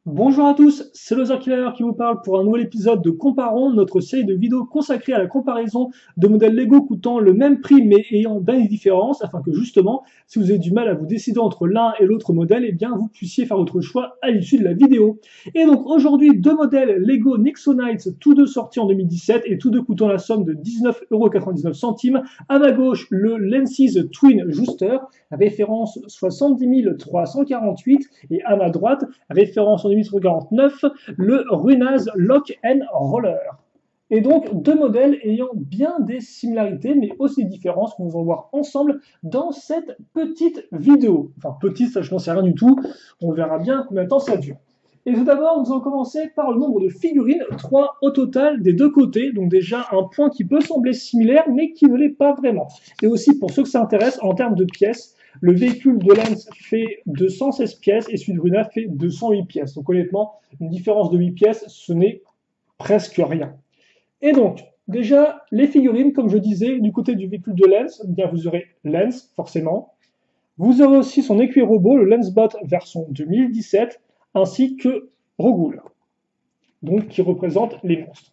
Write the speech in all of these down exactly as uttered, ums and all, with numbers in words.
Bonjour à tous, c'est Loser Killer qui vous parle pour un nouvel épisode de Comparons, notre série de vidéos consacrée à la comparaison de modèles Lego coûtant le même prix mais ayant bien des différences, afin que justement, si vous avez du mal à vous décider entre l'un et l'autre modèle, eh bien vous puissiez faire votre choix à l'issue de la vidéo. Et donc aujourd'hui, deux modèles Lego Nexonites, tous deux sortis en deux mille dix-sept et tous deux coûtant la somme de dix-neuf euros quatre-vingt-dix-neuf centimes. À ma gauche, le Lenses Twin Juster, référence soixante-dix mille trois cent quarante-huit, et à ma droite, référence en quarante-neuf, le Runaz Lock and Roller. Et donc deux modèles ayant bien des similarités, mais aussi des différences que nous allons voir ensemble dans cette petite vidéo. Enfin petite, ça je n'en sais rien du tout, on verra bien combien de temps ça dure. Et tout d'abord, nous allons commencer par le nombre de figurines, trois au total des deux côtés, donc déjà un point qui peut sembler similaire, mais qui ne l'est pas vraiment. Et aussi pour ceux que ça intéresse, en termes de pièces, le véhicule de Lens fait deux cent seize pièces et celui de Runa fait deux cent huit pièces. Donc honnêtement, une différence de huit pièces, ce n'est presque rien. Et donc, déjà, les figurines, comme je disais, du côté du véhicule de Lens, eh bien vous aurez Lens, forcément. Vous aurez aussi son écuyer robot, le Lensbot version deux mille dix-sept, ainsi que Rogoul, donc qui représente les monstres.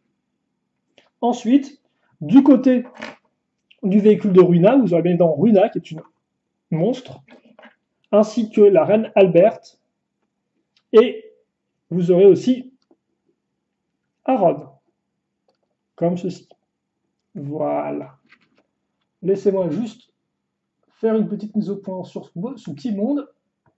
Ensuite, du côté du véhicule de Runa, vous aurez bien évidemment Runa, qui est une monstre, ainsi que la reine Alberte, et vous aurez aussi Aaron, comme ceci. Voilà. Laissez-moi juste faire une petite mise au point sur ce petit monde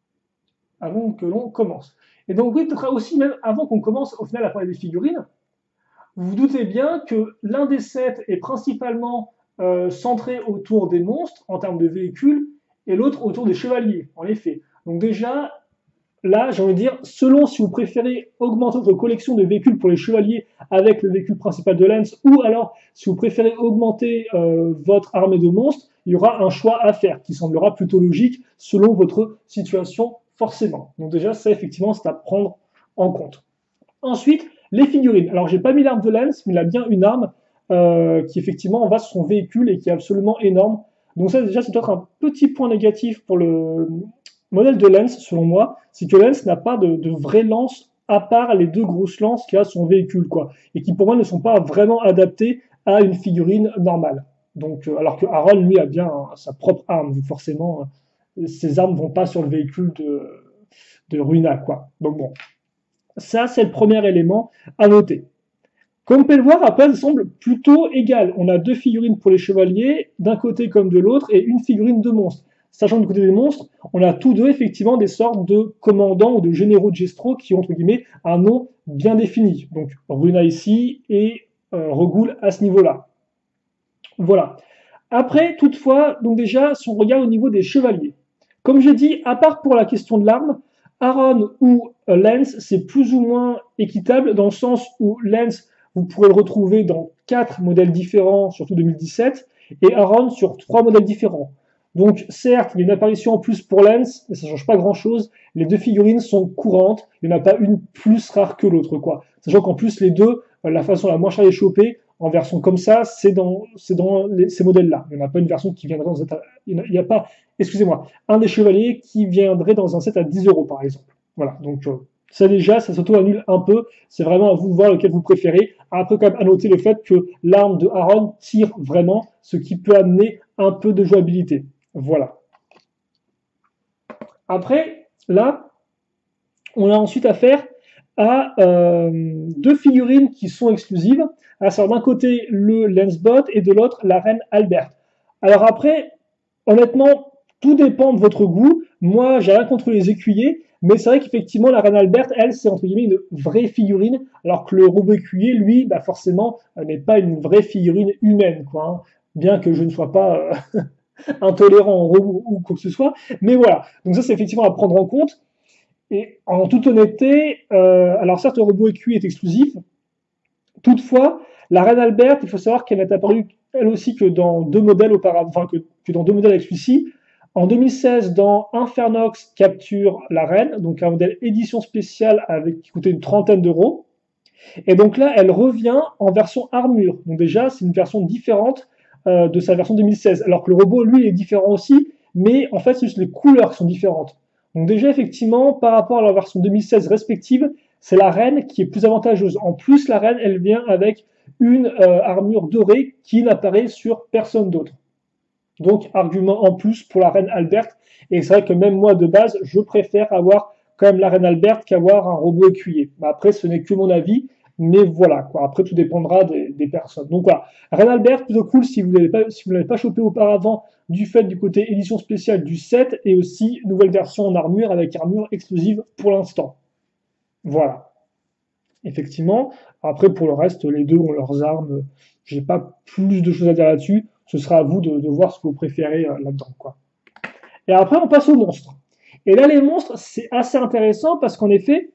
avant que l'on commence. Et donc oui, peut-être aussi même avant qu'on commence au final à parler des figurines, vous vous doutez bien que l'un des sets est principalement euh, centré autour des monstres en termes de véhicules, et l'autre autour des chevaliers, en effet. Donc déjà, là, j'ai envie de dire, selon si vous préférez augmenter votre collection de véhicules pour les chevaliers avec le véhicule principal de Lens, ou alors si vous préférez augmenter euh, votre armée de monstres, il y aura un choix à faire qui semblera plutôt logique selon votre situation forcément. Donc déjà, ça effectivement, c'est à prendre en compte. Ensuite, les figurines. Alors, j'ai pas mis l'arme de Lens, mais il a bien une arme euh, qui effectivement va sur son véhicule et qui est absolument énorme. Donc ça, déjà, c'est peut-être un petit point négatif pour le modèle de Lens, selon moi, c'est que Lens n'a pas de, de vraie lance à part les deux grosses lances qu'il a sur son véhicule, quoi, et qui pour moi ne sont pas vraiment adaptées à une figurine normale. Donc, euh, alors que Aaron, lui, a bien hein, sa propre arme, donc forcément, euh, ses armes vont pas sur le véhicule de, de Runa, quoi. Donc bon, ça, c'est le premier élément à noter. Comme vous pouvez le voir, après, ça semble plutôt égal. On a deux figurines pour les chevaliers, d'un côté comme de l'autre, et une figurine de monstre. Sachant que du côté des monstres, on a tous deux effectivement des sortes de commandants ou de généraux de gestro qui ont entre guillemets un nom bien défini. Donc Runa ici et euh, Rogoul à ce niveau-là. Voilà. Après, toutefois, donc déjà, si on regarde au niveau des chevaliers, comme j'ai dit, à part pour la question de l'arme, Aaron ou euh, Lens, c'est plus ou moins équitable dans le sens où Lens, vous pourrez le retrouver dans quatre modèles différents, surtout deux mille dix-sept, et Aaron sur trois modèles différents. Donc certes, il y a une apparition en plus pour Lens, mais ça ne change pas grand-chose. Les deux figurines sont courantes, il n'y en a pas une plus rare que l'autre, quoi. Sachant qu'en plus, les deux, la façon la moins chère à les choper, en version comme ça, c'est dans, c'est dans les, ces modèles-là. Il n'y en a pas une version qui viendrait dans un set, il n'y a pas, excusez-moi, un des chevaliers qui viendrait dans un set à dix euros, par exemple. Voilà, donc euh, ça déjà, ça s'auto-annule un peu. C'est vraiment à vous de voir lequel vous préférez. Après, quand même, à noter le fait que l'arme de Aaron tire vraiment, ce qui peut amener un peu de jouabilité. Voilà. Après, là, on a ensuite affaire à euh, deux figurines qui sont exclusives, à savoir d'un côté le Lensbot et de l'autre la reine Alberte. Alors après, honnêtement, tout dépend de votre goût. Moi, j'ai rien contre les écuyers, mais c'est vrai qu'effectivement, la reine Alberte, elle, c'est entre guillemets une vraie figurine, alors que le robot écuyer, lui, bah forcément, n'est pas une vraie figurine humaine, quoi. Hein, bien que je ne sois pas euh, intolérant en robot ou quoi que ce soit. Mais voilà, donc ça, c'est effectivement à prendre en compte. Et en toute honnêteté, euh, alors certes, le robot écuyer est exclusif. Toutefois, la reine Alberte, il faut savoir qu'elle n'est apparue elle aussi que dans deux modèles auparavant, enfin que, que dans deux modèles avec celui-ci. En deux mille seize, dans Infernox capture la reine, donc un modèle édition spéciale avec, qui coûtait une trentaine d'euros. Et donc là, elle revient en version armure. Donc déjà, c'est une version différente euh, de sa version deux mille seize. Alors que le robot, lui, est différent aussi, mais en fait, c'est juste les couleurs qui sont différentes. Donc déjà, effectivement, par rapport à la version deux mille seize respective, c'est la reine qui est plus avantageuse. En plus, la reine, elle vient avec une euh, armure dorée qui n'apparaît sur personne d'autre. Donc, argument en plus pour la reine Albert. Et c'est vrai que même moi, de base, je préfère avoir quand même la reine Albert qu'avoir un robot écuyer. Mais après, ce n'est que mon avis. Mais voilà, quoi. Après, tout dépendra des, des personnes. Donc voilà, reine Albert, plutôt cool si vous ne pas, si vous l'avez pas chopé auparavant, du fait du côté édition spéciale du sept, et aussi nouvelle version en armure avec armure exclusive pour l'instant. Voilà. Effectivement. Après, pour le reste, les deux ont leurs armes. J'ai pas plus de choses à dire là-dessus. Ce sera à vous de, de voir ce que vous préférez euh, là-dedans, quoi. Et après, on passe aux monstres. Et là, les monstres, c'est assez intéressant parce qu'en effet,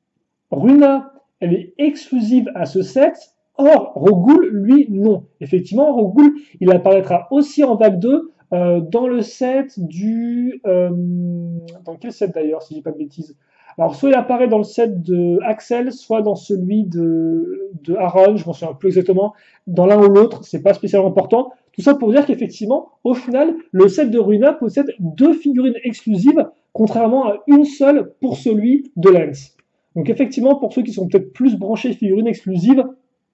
Runa, elle est exclusive à ce set. Or, Rogul, lui, non. Effectivement, Rogul, il apparaîtra aussi en vague deux euh, dans le set du... Euh, dans quel set d'ailleurs, si je dis pas de bêtises? Alors, soit il apparaît dans le set de Axel, soit dans celui de, de Aaron, je m'en souviens plus exactement. Dans l'un ou l'autre, c'est pas spécialement important. Tout ça pour dire qu'effectivement, au final, le set de Runa possède deux figurines exclusives, contrairement à une seule pour celui de Lance. Donc effectivement, pour ceux qui sont peut-être plus branchés figurines exclusives,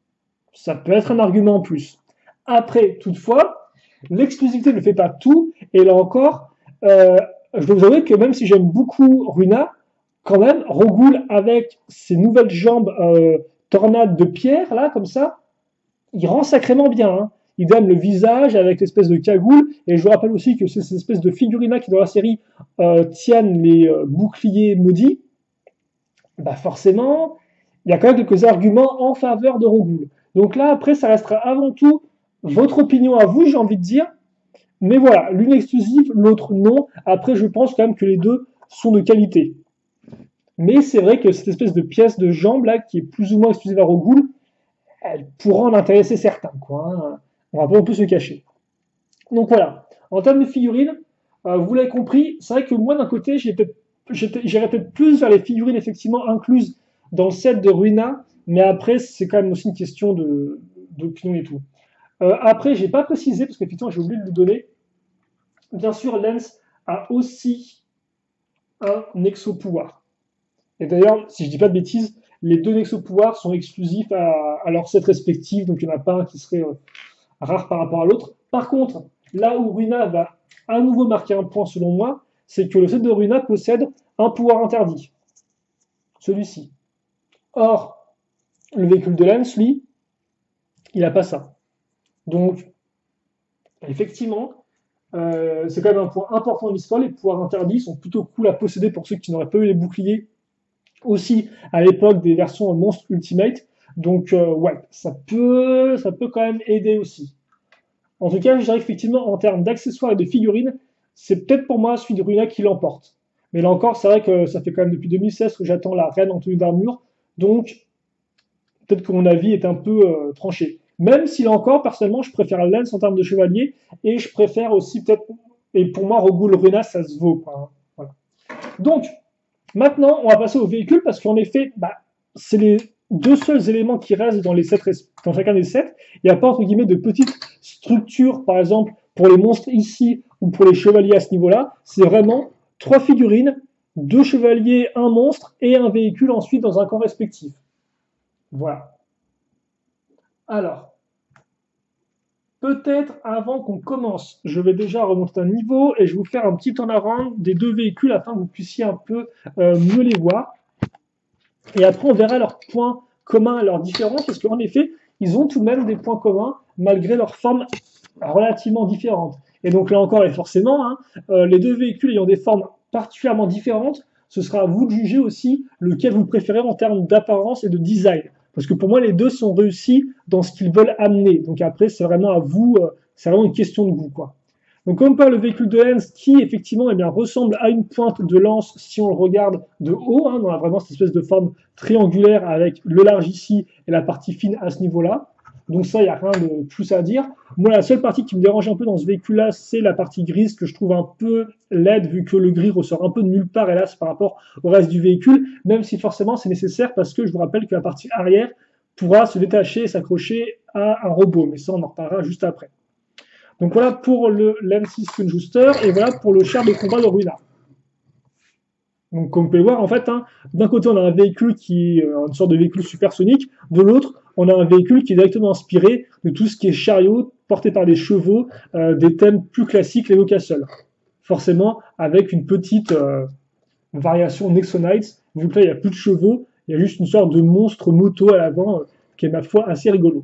ça peut être un argument en plus. Après, toutefois, l'exclusivité ne fait pas tout, et là encore, euh, je dois vous avouer que même si j'aime beaucoup Runa, quand même, Rogul avec ses nouvelles jambes euh, tornades de pierre, là, comme ça, il rend sacrément bien. Hein. Il donne le visage avec l'espèce de cagoule, et je vous rappelle aussi que c'est cette espèce de figurine-là qui, dans la série, euh, tiennent les euh, boucliers maudits. Bah forcément, il y a quand même quelques arguments en faveur de Rogul. Donc là, après, ça restera avant tout votre opinion à vous, j'ai envie de dire. Mais voilà, l'une exclusive, l'autre non. Après, je pense quand même que les deux sont de qualité. Mais c'est vrai que cette espèce de pièce de jambe là, qui est plus ou moins exclusive à Rogul, elle pourra en intéresser certains, quoi. Hein. On va pas non plus se cacher. Donc voilà. En termes de figurines, euh, vous l'avez compris, c'est vrai que moi d'un côté, j'irais peut-être plus vers les figurines effectivement incluses dans le set de Runa, mais après c'est quand même aussi une question de d'opinion et tout. Euh, après, j'ai pas précisé parce qu'effectivement j'ai oublié de le donner. Bien sûr, Lance a aussi un Nexo pouvoir. Et d'ailleurs, si je dis pas de bêtises, les deux Nexo pouvoirs sont exclusifs à, à leur set respectif, donc il n'y en a pas un qui serait euh, rare par rapport à l'autre. Par contre, là où Runa va à nouveau marquer un point selon moi, c'est que le set de Runa possède un pouvoir interdit. Celui-ci. Or, le véhicule de Lance, lui, il n'a pas ça. Donc, effectivement, euh, c'est quand même un point important de l'histoire. Les pouvoirs interdits sont plutôt cool à posséder pour ceux qui n'auraient pas eu les boucliers aussi à l'époque des versions Monstre Ultimate. Donc, euh, ouais, ça peut, ça peut quand même aider aussi. En tout cas, je dirais qu'effectivement, en termes d'accessoires et de figurines, c'est peut-être pour moi celui de Runa qui l'emporte. Mais là encore, c'est vrai que ça fait quand même depuis deux mille seize que j'attends la reine en tenue d'armure, donc peut-être que mon avis est un peu euh, tranché. Même si là encore, personnellement, je préfère Lance en termes de chevalier, et je préfère aussi peut-être, et pour moi, Rogul Runa, ça se vaut. Quoi, hein. Voilà. Donc, maintenant, on va passer au véhicule, parce qu'en effet, bah, c'est les deux seuls éléments qui restent dans, les sept, dans chacun des sets. Il n'y a pas, entre guillemets, de petites structures, par exemple, pour les monstres ici, ou pour les chevaliers à ce niveau-là. C'est vraiment trois figurines, deux chevaliers, un monstre, et un véhicule ensuite dans un camp respectif. Voilà. Alors, peut-être avant qu'on commence, je vais déjà remonter un niveau et je vais vous faire un petit turn-around des deux véhicules afin que vous puissiez un peu euh, mieux les voir. Et après, on verra leurs points communs et leurs différences, parce qu'en effet, ils ont tout de même des points communs, malgré leurs formes relativement différentes. Et donc là encore, et forcément, hein, euh, les deux véhicules ayant des formes particulièrement différentes, ce sera à vous de juger aussi lequel vous préférez en termes d'apparence et de design. Parce que pour moi, les deux sont réussis dans ce qu'ils veulent amener. Donc après, c'est vraiment à vous, euh, c'est vraiment une question de goût, quoi. Donc comme par le véhicule de Lance qui effectivement eh bien, ressemble à une pointe de lance si on le regarde de haut, hein, dans vraiment cette espèce de forme triangulaire avec le large ici et la partie fine à ce niveau-là. Donc ça, il n'y a rien de plus à dire. Moi, la seule partie qui me dérange un peu dans ce véhicule-là, c'est la partie grise que je trouve un peu laide, vu que le gris ressort un peu de nulle part, hélas, par rapport au reste du véhicule, même si forcément c'est nécessaire, parce que je vous rappelle que la partie arrière pourra se détacher et s'accrocher à un robot. Mais ça, on en reparlera juste après. Donc voilà pour le Lance Spinjuster, et voilà pour le char de combat de Runa. Donc, comme vous pouvez le voir, en fait, hein, d'un côté, on a un véhicule qui est une sorte de véhicule supersonique, de l'autre, on a un véhicule qui est directement inspiré de tout ce qui est chariot, porté par des chevaux, euh, des thèmes plus classiques, les Locassol. Forcément, avec une petite euh, variation Nexonites, vu que là, il n'y a plus de chevaux, il y a juste une sorte de monstre moto à l'avant, euh, qui est, ma foi, assez rigolo.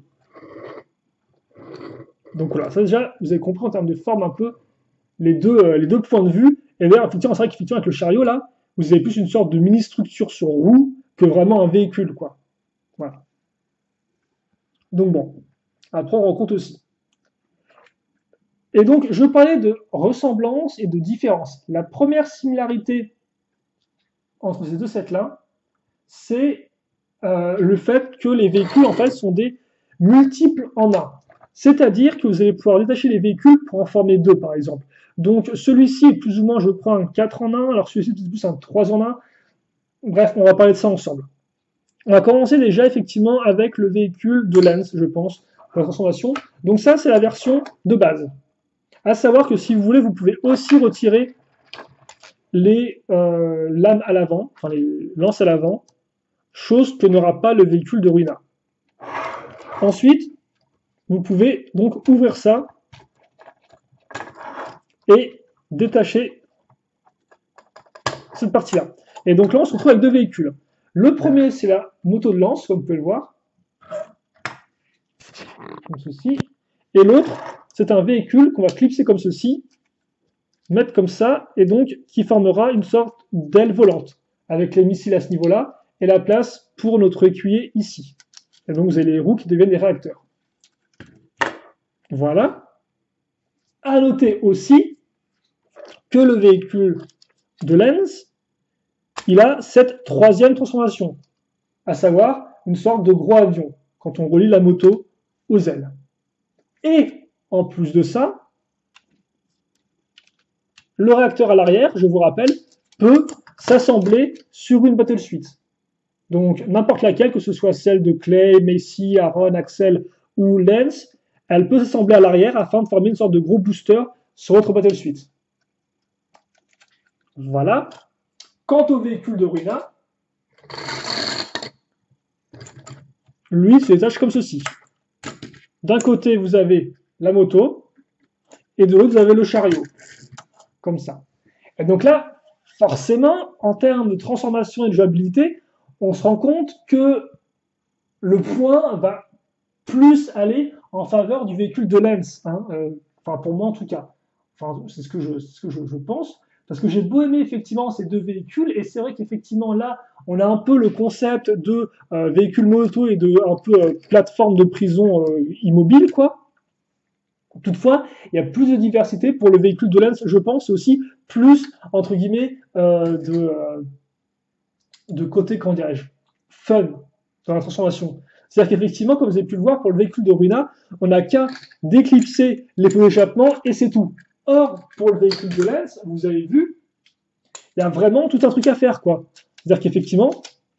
Donc voilà, ça déjà, vous avez compris en termes de forme un peu les deux, euh, les deux points de vue. Et d'ailleurs, effectivement, c'est vrai qu'effectivement, avec le chariot, là, vous avez plus une sorte de mini-structure sur roue que vraiment un véhicule, quoi. Voilà. Donc bon, après, on rencontre aussi. Et donc, je parlais de ressemblance et de différence. La première similarité entre ces deux sets-là, c'est euh, le fait que les véhicules, en fait, sont des multiples en un. C'est-à-dire que vous allez pouvoir détacher les véhicules pour en former deux, par exemple. Donc, celui-ci est plus ou moins, je crois, un quatre en un, alors celui-ci est plus un trois en un. Bref, on va parler de ça ensemble. On va commencer déjà, effectivement, avec le véhicule de Lens, je pense, pour la transformation. Donc ça, c'est la version de base. À savoir que si vous voulez, vous pouvez aussi retirer les euh, lames à l'avant, enfin les lances à l'avant, chose que n'aura pas le véhicule de Ruina. Ensuite, vous pouvez donc ouvrir ça et détacher cette partie-là. Et donc là, on se retrouve avec deux véhicules. Le premier, c'est la moto de lance, comme vous pouvez le voir, comme ceci. Et l'autre, c'est un véhicule qu'on va clipser comme ceci, mettre comme ça, et donc qui formera une sorte d'aile volante, avec les missiles à ce niveau-là, et la place pour notre écuyer ici. Et donc vous avez les roues qui deviennent des réacteurs. Voilà. À noter aussi que le véhicule de Lens, il a cette troisième transformation, à savoir une sorte de gros avion, quand on relie la moto aux ailes. Et en plus de ça, le réacteur à l'arrière, je vous rappelle, peut s'assembler sur une battle suite. Donc n'importe laquelle, que ce soit celle de Clay, Macy, Aaron, Axel ou Lens, elle peut s'assembler à l'arrière afin de former une sorte de gros booster sur votre battle suite. Voilà. Quant au véhicule de Ruina, lui se détache comme ceci. D'un côté, vous avez la moto, et de l'autre, vous avez le chariot. Comme ça. Et donc là, forcément, en termes de transformation et de jouabilité, on se rend compte que le point va plus aller en faveur du véhicule de Lens. Hein, euh, enfin, pour moi en tout cas. Enfin, c'est ce que je, ce que je, je pense. Parce que j'ai beau aimer effectivement ces deux véhicules, et c'est vrai qu'effectivement là, on a un peu le concept de euh, véhicule moto et de un peu euh, plateforme de prison euh, immobile, quoi. Toutefois, il y a plus de diversité pour le véhicule de Lens, je pense, aussi plus, entre guillemets, euh, de, euh, de côté, comment dirais-je, fun dans la transformation. C'est-à-dire qu'effectivement, comme vous avez pu le voir, pour le véhicule de Ruina, on n'a qu'à déclipser les pots d'échappement et c'est tout. Or, pour le véhicule de Lens, vous avez vu, il y a vraiment tout un truc à faire, quoi. C'est-à-dire qu'effectivement,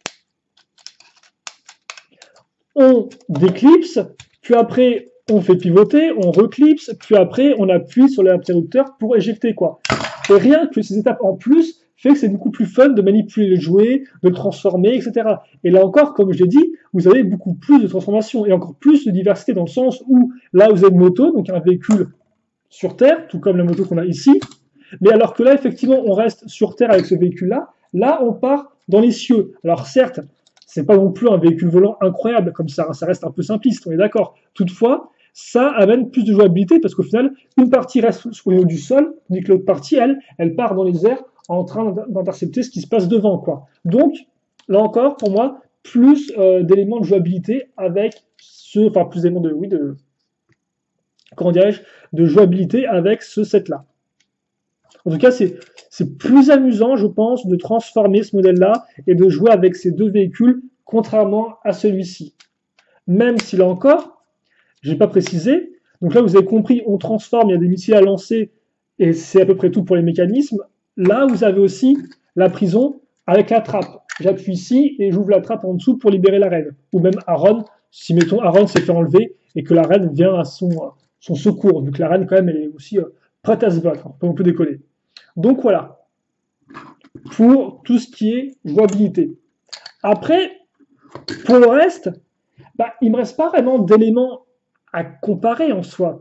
on déclipse, puis après, on fait pivoter, on reclipse, puis après, on appuie sur l'interrupteur pour éjecter, quoi. Et rien que ces étapes en plus fait que c'est beaucoup plus fun de manipuler le jouet, de le transformer, et cetera. Et là encore, comme je l'ai dit, vous avez beaucoup plus de transformation et encore plus de diversité dans le sens où là, vous avez une moto, donc un véhicule sur Terre, tout comme la moto qu'on a ici. Mais alors que là, effectivement, on reste sur Terre avec ce véhicule-là, là, on part dans les cieux. Alors certes, c'est pas non plus un véhicule volant incroyable comme ça, hein, ça reste un peu simpliste, on est d'accord. Toutefois, ça amène plus de jouabilité parce qu'au final, une partie reste au niveau du sol, tandis que l'autre partie, elle, elle part dans les airs en train d'intercepter ce qui se passe devant, quoi. Donc, là encore, pour moi, plus euh, d'éléments de jouabilité avec ce, enfin plus d'éléments de, oui, de, comment dirais-je, de jouabilité avec ce set-là. En tout cas, c'est plus amusant, je pense, de transformer ce modèle-là et de jouer avec ces deux véhicules, contrairement à celui-ci. Même si là encore, je n'ai pas précisé, donc là vous avez compris, on transforme, il y a des missiles à lancer, et c'est à peu près tout pour les mécanismes. Là, vous avez aussi la prison avec la trappe. J'appuie ici et j'ouvre la trappe en dessous pour libérer la reine. Ou même Aaron, si mettons Aaron s'est fait enlever et que la reine vient à son, son secours, vu que la reine quand même elle est aussi euh, prête à se battre, hein, pas non plus décoller. Donc voilà. pour tout ce qui est jouabilité. Après, pour le reste, bah, il ne me reste pas vraiment d'éléments à comparer en soi.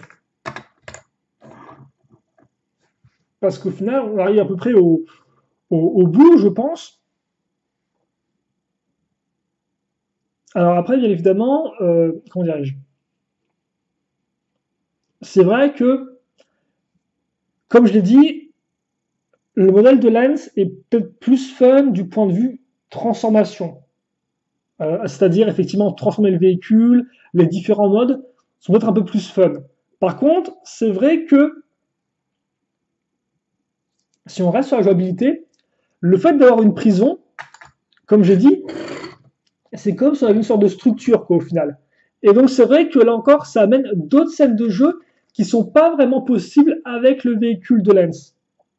Parce qu'au final, on arrive à peu près au, au, au bout, je pense. Alors après, bien évidemment, euh, comment dirais-je, c'est vrai que, comme je l'ai dit, le modèle de Lens est peut-être plus fun du point de vue transformation. Euh, c'est-à-dire, effectivement, transformer le véhicule, les différents modes sont peut-être un peu plus fun. Par contre, c'est vrai que, si on reste sur la jouabilité, le fait d'avoir une prison, comme j'ai dit, c'est comme si on avait une sorte de structure, quoi, au final. Et donc, c'est vrai que là encore, ça amène d'autres scènes de jeu qui sont pas vraiment possibles avec le véhicule de Lens.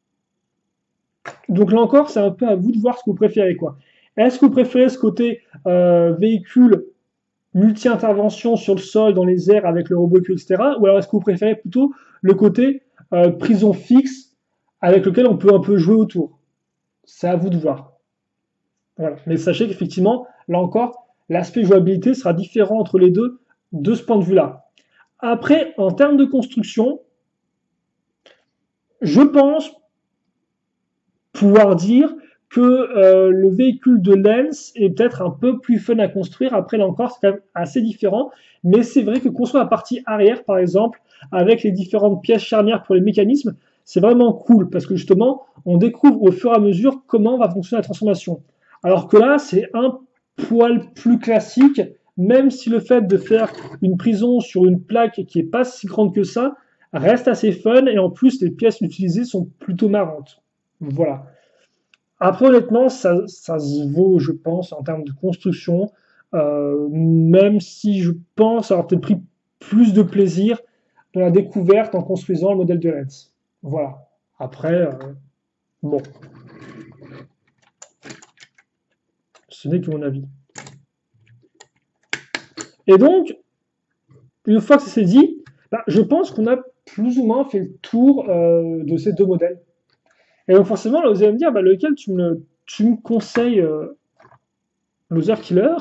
Donc là encore, c'est un peu à vous de voir ce que vous préférez, quoi. Est-ce que vous préférez ce côté euh, véhicule multi-intervention sur le sol, dans les airs, avec le robot, et cetera. Ou alors est-ce que vous préférez plutôt le côté euh, prison fixe, avec lequel on peut un peu jouer autour? C'est à vous de voir. Voilà. Mais sachez qu'effectivement, là encore, l'aspect jouabilité sera différent entre les deux de ce point de vue-là. Après, en termes de construction, je pense pouvoir dire que euh, le véhicule de Lens est peut-être un peu plus fun à construire. Après, là encore, c'est quand même assez différent. Mais c'est vrai que construire la partie arrière, par exemple, avec les différentes pièces charnières pour les mécanismes, c'est vraiment cool parce que justement, on découvre au fur et à mesure comment va fonctionner la transformation. Alors que là, c'est un poil plus classique, même si le fait de faire une prison sur une plaque qui est pas si grande que ça reste assez fun et en plus, les pièces utilisées sont plutôt marrantes. Voilà. Après, honnêtement, ça, ça se vaut, je pense, en termes de construction, euh, même si je pense avoir peut-être pris plus de plaisir dans la découverte en construisant le modèle de Lens. Voilà. Après, euh, bon, ce n'est que mon avis. Et donc, une fois que c'est dit, bah, je pense qu'on a plus ou moins fait le tour euh, de ces deux modèles. Et donc forcément, là, vous allez me dire, bah, lequel tu me, tu me conseilles euh, Loser Killer?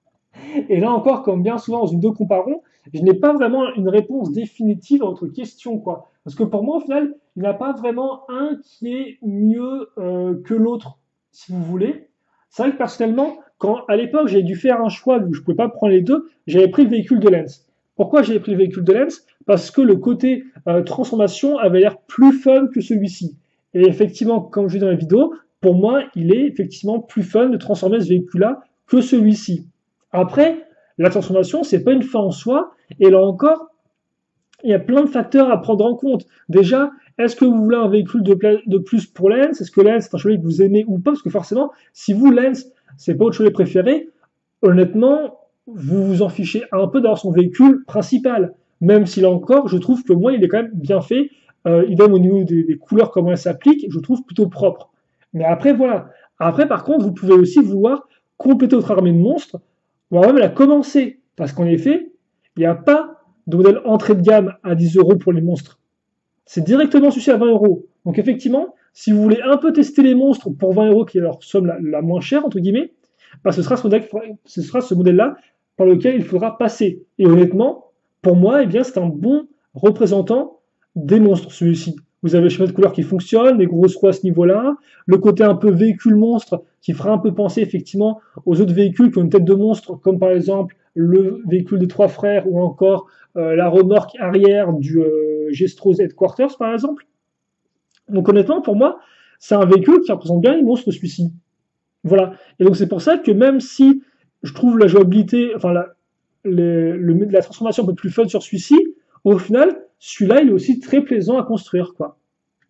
Et là encore, comme bien souvent dans une deux comparons, je n'ai pas vraiment une réponse définitive à votre question, quoi. Parce que pour moi, au final, il n'y a pas vraiment un qui est mieux euh, que l'autre, si vous voulez. C'est vrai que personnellement, quand à l'époque j'ai dû faire un choix où je ne pouvais pas prendre les deux, j'avais pris le véhicule de Lens. Pourquoi j'ai pris le véhicule de Lens? Parce que le côté euh, transformation avait l'air plus fun que celui-ci. Et effectivement, comme je dis dans la vidéo, pour moi, il est effectivement plus fun de transformer ce véhicule-là que celui-ci. Après, la transformation, c'est pas une fin en soi, et là encore, il y a plein de facteurs à prendre en compte. Déjà, est-ce que vous voulez un véhicule de, de plus pour Lens? Est-ce que Lens c'est un chevalet que vous aimez ou pas? Parce que forcément, si vous, Lens, c'est pas votre chevalet préféré, honnêtement, vous vous en fichez un peu d'avoir son véhicule principal. Même si là encore, je trouve que moi, il est quand même bien fait. Euh, il donne au niveau des, des couleurs, comment elles s'appliquent, je trouve plutôt propre. Mais après, voilà. Après, par contre, vous pouvez aussi vouloir compléter votre armée de monstres, voire même la commencer. Parce qu'en effet, il n'y a pas de modèle entrée de gamme à dix euros pour les monstres. C'est directement celui à vingt euros. Donc effectivement, si vous voulez un peu tester les monstres pour vingt euros, qui est leur somme la, la moins chère, entre guillemets, bah ce sera ce modèle, ce sera ce modèle-là par lequel il faudra passer. Et honnêtement, pour moi, eh bien, c'est un bon représentant des monstres, celui-ci. Vous avez le schéma de couleur qui fonctionne, les grosses roues à ce niveau-là, le côté un peu véhicule monstre qui fera un peu penser effectivement aux autres véhicules qui ont une tête de monstre, comme par exemple le véhicule des trois frères ou encore euh, la remorque arrière du euh, Gestros Headquarters par exemple. Donc honnêtement, pour moi, c'est un véhicule qui représente bien les monstres, celui-ci. Voilà. Et donc c'est pour ça que même si je trouve la jouabilité, enfin la, le, le, la transformation un peu plus fun sur celui-ci, au final, celui-là, il est aussi très plaisant à construire, quoi.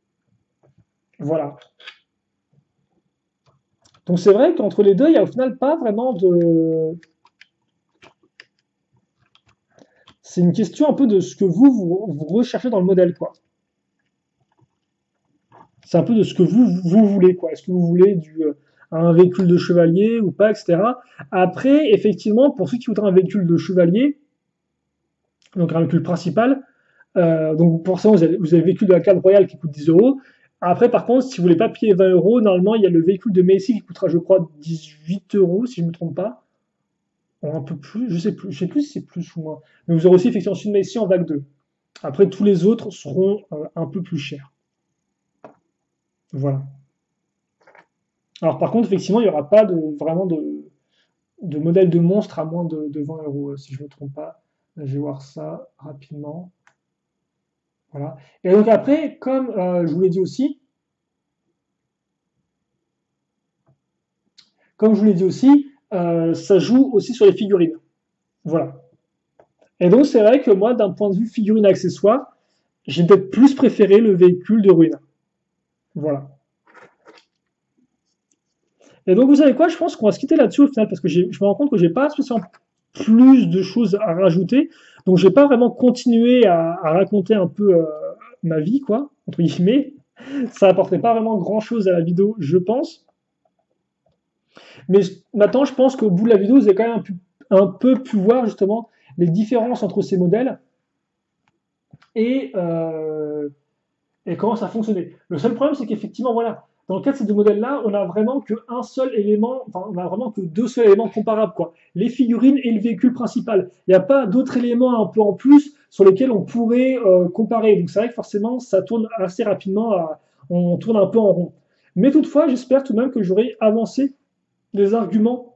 Voilà. Donc c'est vrai qu'entre les deux, il n'y a au final pas vraiment de... C'est une question un peu de ce que vous, vous, vous recherchez dans le modèle, quoi. C'est un peu de ce que vous, vous voulez, quoi. Est-ce que vous voulez du, euh, un véhicule de chevalier ou pas, et cetera. Après, effectivement, pour ceux qui voudraient un véhicule de chevalier, donc un véhicule principal, euh, donc pour ça, vous avez, vous avez le véhicule de la cadre royale qui coûte dix euros. Après, par contre, si vous voulez pas payer vingt euros, normalement, il y a le véhicule de Messi qui coûtera, je crois, dix-huit euros, si je ne me trompe pas. Ou un peu plus, je sais plus, je sais plus si c'est plus ou moins. Mais vous aurez aussi effectivement celui de Messi en vague deux. Après, tous les autres seront euh, un peu plus chers. Voilà. Alors, par contre, effectivement, il n'y aura pas de, vraiment de, de modèle de monstre à moins de, de vingt euros, euh, si je ne me trompe pas. Je vais voir ça rapidement. Voilà. Et donc après, comme euh, je vous l'ai dit aussi, comme je vous l'ai dit aussi, euh, ça joue aussi sur les figurines. Voilà. Et donc c'est vrai que moi, d'un point de vue figurine accessoire, j'ai peut-être plus préféré le véhicule de Ruina. Voilà. Et donc vous savez quoi, je pense qu'on va se quitter là-dessus au final parce que je me rends compte que j'ai pas spécialement plus de choses à rajouter. Donc je vais pas vraiment continuer à, à raconter un peu euh, ma vie, quoi, entre guillemets. Ça apportait pas vraiment grand-chose à la vidéo, je pense. Mais maintenant, je pense qu'au bout de la vidéo, vous avez quand même un, pu, un peu pu voir justement les différences entre ces modèles et, euh, et comment ça fonctionnait. Le seul problème, c'est qu'effectivement, voilà, dans le cas de ces deux modèles-là, on a vraiment qu'un seul élément, enfin, on a vraiment que deux seuls éléments comparables, quoi. Les figurines et le véhicule principal. Il n'y a pas d'autres éléments un peu en plus sur lesquels on pourrait euh, comparer. Donc c'est vrai que forcément, ça tourne assez rapidement, à, on tourne un peu en rond. Mais toutefois, j'espère tout de même que j'aurai avancé des arguments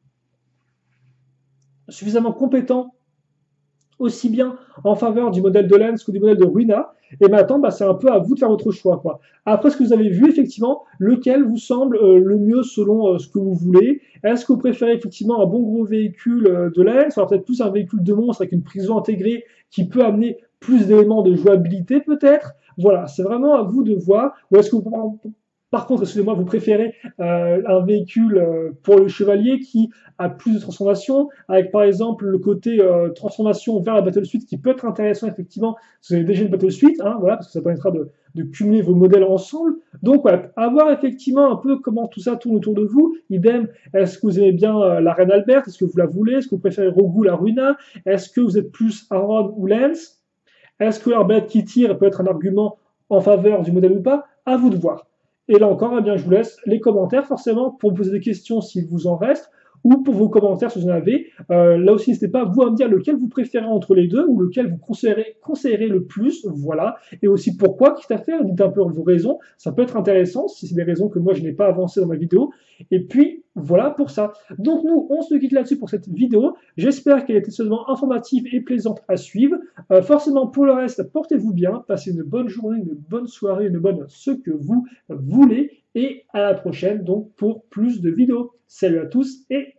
suffisamment compétents aussi bien en faveur du modèle de Lens que du modèle de Ruina. Et maintenant, bah, c'est un peu à vous de faire votre choix, quoi. Après ce que vous avez vu, effectivement, lequel vous semble euh, le mieux selon euh, ce que vous voulez. Est-ce que vous préférez effectivement un bon gros véhicule euh, de Lens, alors peut-être plus un véhicule de monstre avec une prison intégrée qui peut amener plus d'éléments de jouabilité, peut-être. Voilà, c'est vraiment à vous de voir. Ou est-ce que vous, par contre, excusez-moi, vous préférez euh, un véhicule euh, pour le chevalier qui a plus de transformation, avec par exemple le côté euh, transformation vers la Battle Suite qui peut être intéressant effectivement si vous avez déjà une Battle Suite, hein, voilà, parce que ça permettra de, de cumuler vos modèles ensemble. Donc voilà, avoir effectivement un peu comment tout ça tourne autour de vous. Idem, est-ce que vous aimez bien euh, la Reine Albert, est-ce que vous la voulez, est-ce que vous préférez Rogu la Ruina, est-ce que vous êtes plus Aaron ou Lance, est-ce que l'arbalète qui tire peut être un argument en faveur du modèle ou pas? À vous de voir. Et là encore, eh bien, je vous laisse les commentaires forcément pour me poser des questions s'il vous en reste ou pour vos commentaires si vous en avez. Euh, là aussi, n'hésitez pas vous à me dire lequel vous préférez entre les deux ou lequel vous conseillerez, conseillerez le plus, voilà. Et aussi pourquoi, quitte à faire, dites un peu vos raisons. Ça peut être intéressant si c'est des raisons que moi je n'ai pas avancées dans ma vidéo. Et puis voilà pour ça. Donc nous, on se quitte là-dessus pour cette vidéo. J'espère qu'elle était seulement informative et plaisante à suivre. Euh, forcément, pour le reste, portez-vous bien, passez une bonne journée, une bonne soirée, une bonne ce que vous voulez. Et à la prochaine donc pour plus de vidéos. Salut à tous et